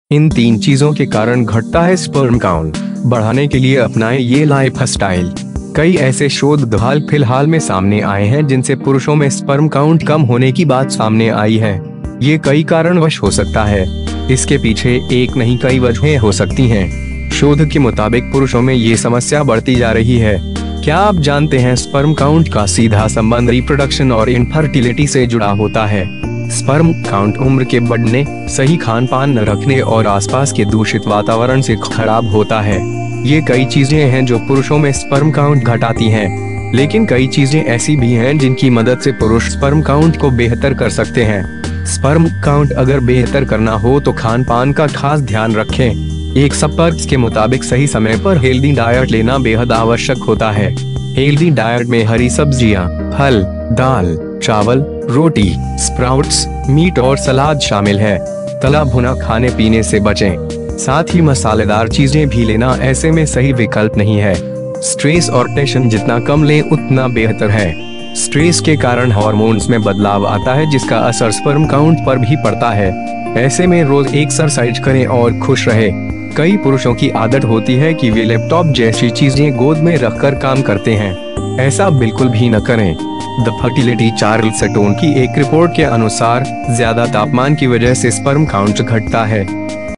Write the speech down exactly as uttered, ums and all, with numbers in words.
इन तीन चीजों के कारण घटता है स्पर्म काउंट। बढ़ाने के लिए अपनाएं ये लाइफ स्टाइल। कई ऐसे शोध हाल फिलहाल में सामने आए हैं जिनसे पुरुषों में स्पर्म काउंट कम होने की बात सामने आई है। ये कई कारणवश हो सकता है। इसके पीछे एक नहीं कई वजहें हो सकती हैं। शोध के मुताबिक पुरुषों में ये समस्या बढ़ती जा रही है। क्या आप जानते हैं स्पर्म काउंट का सीधा संबंध रिप्रोडक्शन और इनफर्टिलिटी से जुड़ा होता है। स्पर्म काउंट उम्र के बढ़ने, सही खान पान न रखने और आसपास के दूषित वातावरण से खराब होता है। ये कई चीजें हैं जो पुरुषों में स्पर्म काउंट घटाती हैं, लेकिन कई चीजें ऐसी भी हैं जिनकी मदद से पुरुष स्पर्म काउंट को बेहतर कर सकते हैं। स्पर्म काउंट अगर बेहतर करना हो तो खान पान का खास ध्यान रखें। एक एक्सपर्ट्स के मुताबिक सही समय पर हेल्दी डाइट लेना बेहद आवश्यक होता है। हेल्दी डाइट में हरी सब्जियां, फल, दाल, चावल, रोटी, स्प्राउट्स, मीट और सलाद शामिल है। तला भुना खाने पीने से बचें। साथ ही मसालेदार चीजें भी लेना ऐसे में सही विकल्प नहीं है। स्ट्रेस और टेंशन जितना कम लें उतना बेहतर है। स्ट्रेस के कारण हार्मोन्स में बदलाव आता है जिसका असर स्पर्म काउंट पर भी पड़ता है। ऐसे में रोज एक्सरसाइज करें और खुश रहें। कई पुरुषों की आदत होती है कि वे लैपटॉप जैसी चीजें गोद में रखकर काम करते हैं। ऐसा बिल्कुल भी न करें। द फर्टिलिटी चार्ल्सटन की एक रिपोर्ट के अनुसार ज्यादा तापमान की वजह से स्पर्म काउंट घटता है।